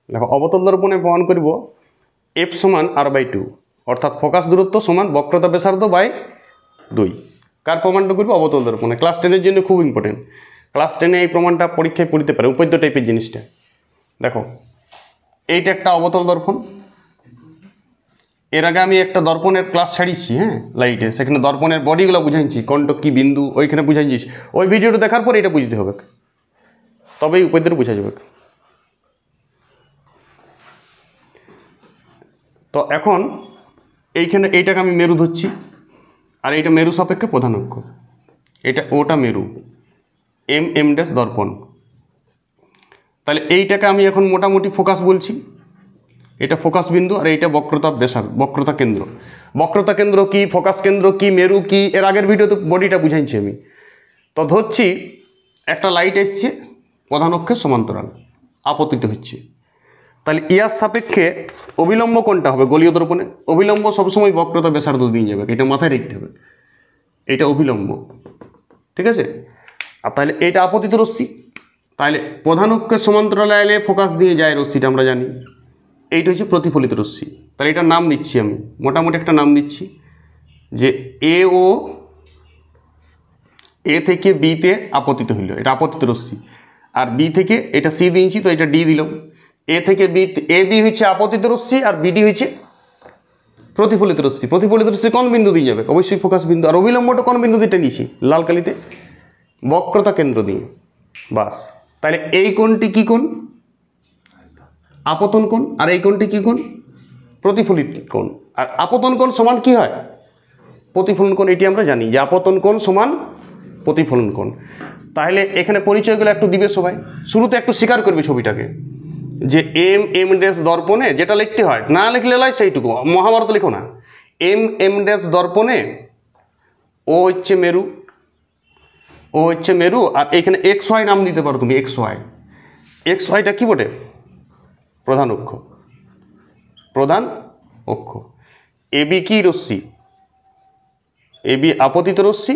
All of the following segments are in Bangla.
দেখো অবতল দর্পণে প্রমাণ করব এফ সমান r/2 অর্থাৎ ফোকাস দূরত্ব সমান বক্রতা ব্যাসার্ধ বাই 2। কার প্রমাণটা করবো? অবতল দর্পণে। ক্লাস 10-এর জন্য খুব ইম্পর্টেন্ট। ক্লাস 10-এ এই প্রমাণটা পরীক্ষায় পড়তে পারে, উপদ্য টাইপের জিনিসটা। দেখো এইটা একটা অবতল দর্পণ। এর আগে আমি একটা দর্পণের ক্লাস ছাড়িয়েছি, হ্যাঁ, লাইটে। সেখানে দর্পণের বডিগুলো বুঝাইছি, কণ্টক কি বিন্দু ওইখানে বুঝাইছিস। ওই ভিডিওটা দেখার পর এটা বুঝতে হবে, তবেই উপদ্য বোঝা যাবে। তো এখন এইখানে এইটাকে আমি মেরু ধরছি, আর এইটা মেরু সাপেক্ষে প্রধান অক্ষ, এটা ওটা মেরু, এম ড্যাশ দর্পণ। তাহলে এইটাকে আমি এখন মোটামুটি ফোকাস বলছি, এটা ফোকাস বিন্দু, আর এইটা বক্রতা ব্যাসার্ধ, বক্রতা কেন্দ্র। বক্রতা কেন্দ্র কি, ফোকাস কেন্দ্র কি, মেরু কি, এর আগের ভিডিওতে বডিটা বুঝাইছি আমি। তো ধরছি একটা লাইট এসছে প্রধান অক্ষের সমান্তরাল, আপতিত হচ্ছে। তাহলে ইয়ার সাপেক্ষে অবিলম্ব কোনটা হবে? গোলীয় দর্পণে অবিলম্ব সবসময় বক্রতা ব্যাসার্ধ দিয়ে যাবে, এটা মাথায় রাখতে হবে। এটা অবিলম্ব, ঠিক আছে। আর তাহলে এইটা আপতিত রশ্মি, তাহলে প্রধান অক্ষের সমান্তরালে এলে ফোকাস দিয়ে যায় রশ্মিটা, আমরা জানি। এইটা হচ্ছে প্রতিফলিত রশ্মি। তাহলে এটার নাম দিচ্ছি আমি, মোটামুটি একটা নাম দিচ্ছি যে এ থেকে বিতে আপতিত হইল, এটা আপতিত রশ্মি। আর বি থেকে এটা সি দিয়েছি, তো এটা ডি দিলাম। এ থেকে বি, এ বি হচ্ছে আপতিত রশ্মি, আর বিডি হচ্ছে প্রতিফলিত রশ্মি। প্রতিফলিত রশ্মি কোন বিন্দু দিয়ে যাবে? অবশ্যই ফোকাস বিন্দু। আর অবিলম্বটা কোন বিন্দু দিয়ে নিয়েছি? লাল কালিতে, বক্রতা কেন্দ্র দিয়ে। বাস। তাহলে এই কোণটি কি কোণ? আপতন কোণ। আর এই কোণটি কি কোণ? প্রতিফলিত কোণ। আর আপতন কোণ সমান কি হয়? প্রতিফলন কোণ। এটি আমরা জানি যে আপতন কোণ সমান প্রতিফলন কোণ। তাহলে এখানে পরিচয়গুলো একটু দিবে সবাই। শুরুতে একটু স্বীকার করবে ছবিটাকে, যে এম ড্যাশ দর্পণে, যেটা লিখতে হয়, না লিখলে লয় সেইটুকু, মহাভারত লিখো না। এম ড্যাশ দর্পণে ও হচ্ছে মেরু, ও হচ্ছে মেরু। আর এইখানে এক্স ওয়াই নাম দিতে পারো তুমি, এক্স ওয়াইটা কি বটে? প্রধান অক্ষ, প্রধান অক্ষ। এবি কি রশ্মি? এবি আপতিত রশ্মি।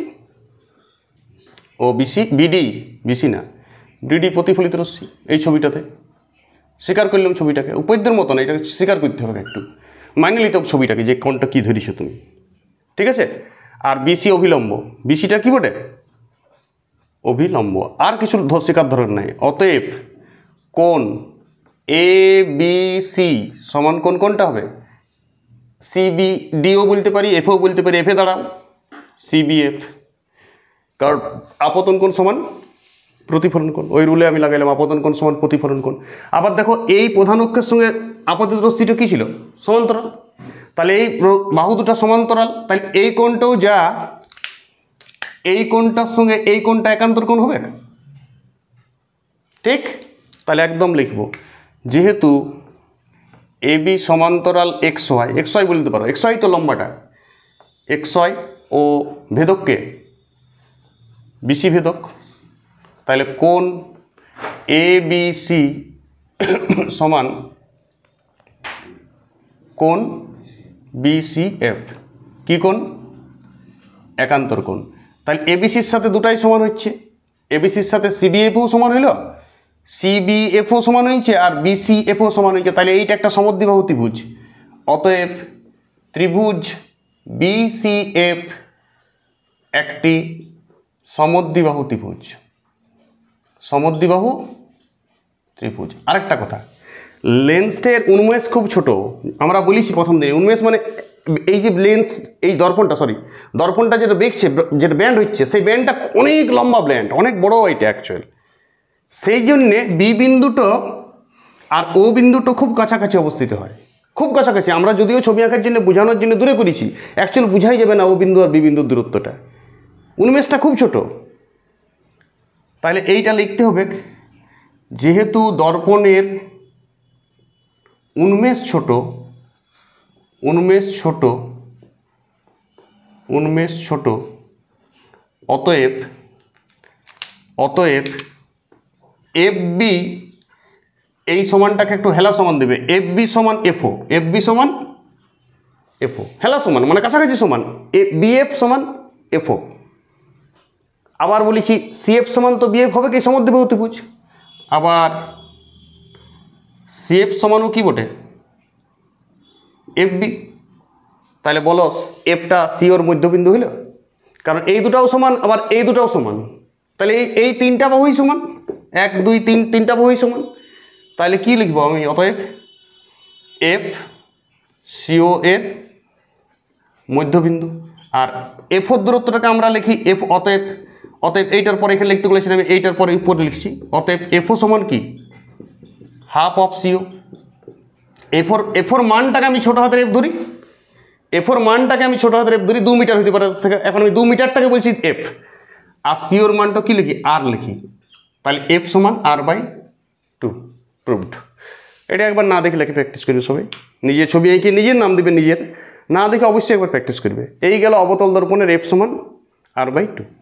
ও বিসি না, ডিডি প্রতিফলিত রশ্মি। এই ছবিটাতে স্বীকার করলাম ছবিটাকে, উপদ্যের মতো না, এটাকে স্বীকার করতে হবে, একটু মাইনে নিতে হবে ছবিটাকে, যে কোনটা কী ধরিছো তুমি, ঠিক আছে। আর বিসি অভিলম্ব, বিসিটা কি বটে? অভিলম্ব। আর কিছু স্বীকার ধরেন নাই। অতএব কোণ এ বি সি সমান কোনটা হবে? সিবি, ডিও বলতে পারি, এফও বলতে পারি। এফে দাঁড়াও সিবিএফ, কারণ আপতন কোণ সমান প্রতিফলন কোণ। ওই রুলে আমি লাগাইলাম আপতন কোণ সমান প্রতিফলন কোণ। আবার দেখো এই প্রধান অক্ষের সঙ্গে আপতিত রশ্মিটা কী ছিল? সমান্তরাল। তাহলে এই বাহু দুটা সমান্তরাল, তাহলে এই কোণটাও যা, এই কোণটার সঙ্গে এই কোণটা একান্তর কোণ হবে, ঠিক। তাহলে একদম লিখব, যেহেতু এ বি সমান্তরাল এক্স ওয়াই বলতে পারো, এক্স ওয়াই তো লম্বাটা, এক্স ওয়াই ও ভেদককে বিসি ভেদক, তাহলে কোণ এ বি সি সমান কোণ বিসিএফ। কী কোণ? একান্তর কোণ। তাহলে এবিসির সাথে দুটাই সমান হচ্ছে, এবিসির সাথে সিবিএফও সমান হইল, সিবিএফও সমান হয়েছে, আর বিসিএফও সমান হয়েছে। তাহলে এইটা একটা সমদ্বিবাহু ত্রিভুজ। অতএব ত্রিভুজ বিসিএফ একটি সমদ্বিবাহু ত্রিভুজ, সমদ্বিবাহু ত্রিভুজ। আরেকটা কথা, লেন্সের উন্মেষ খুব ছোট। আমরা বলেছি প্রথম দিনে, উন্মেষ মানে এই যে লেন্স, এই দর্পণটা যেটা দেখছে, যেটা ব্যান্ড হচ্ছে, সেই ব্যান্ডটা অনেক লম্বা ব্যান্ড, অনেক বড় এটা অ্যাকচুয়াল। সেই জন্যে বি বিন্দুটো আর ও বিন্দুটো খুব কাছাকাছি অবস্থিত হয়, খুব কাছাকাছি। আমরা যদিও ছবি আঁকার জন্য বোঝানোর জন্য দূরে করেছি, অ্যাকচুয়াল বোঝাই যাবে না ও বিন্দু আর বি বিন্দুর দূরত্বটা, উন্মেষটা খুব ছোট। তাহলে এইটা লিখতে হবে, যেহেতু দর্পণের উন্মেষ ছোট, অতএব এফ বি, এই সমানটাকে একটু হেলা সমান দেবে, এফ বি সমান এফও, হেলা সমান মানে কাছাকাছি সমান, বিএফ সমান এফও। আবার বলেছি সিএফ সমান তো বিএফ হবে কি, সমদ্বিবাহু ত্রিভুজ। আবার সিএফ সমানও কি বটে এফ বি। তাহলে বলো এফটা সিওর মধ্যবিন্দু হইল, কারণ এই দুটাও সমান আবার এই দুটাও সমান, তাহলে এই তিনটা বাহুই সমান, 1 2 3 তিনটা বাহুই সমান। তাহলে কি লিখবো আমি? অতএব এফ সিও এর মধ্যবিন্দু। আর এফোর দূরত্বটাকে আমরা লিখি এফ। অতএব এইটার পরে এখানে লিখতে বলেছিলাম, আমি এইটার পরে উপরে লিখছি। অতএব এফও সমান কি হাফ অফ সিও। এফোর মানটাকে আমি ছোটো হাতের এফ ধরি, এফোর মানটাকে আমি ছোটো হাতের এফ ধরি, 2 মিটার হতে পারে। এখন আমি 2 মিটারটাকে বলছি এফ, আর সিওর মানটা কি লিখি আর লিখি। তাহলে এফ সমান r/2 প্রুভড। এটা একবার না দেখে লেখে প্র্যাকটিস করবে সবাই, নিজের ছবি এঁকে নিজের নাম দেবে, নিজের না দেখে অবশ্যই একবার প্র্যাকটিস করবে। এই গেল অবতল দর্পণের এফ সমান r/2।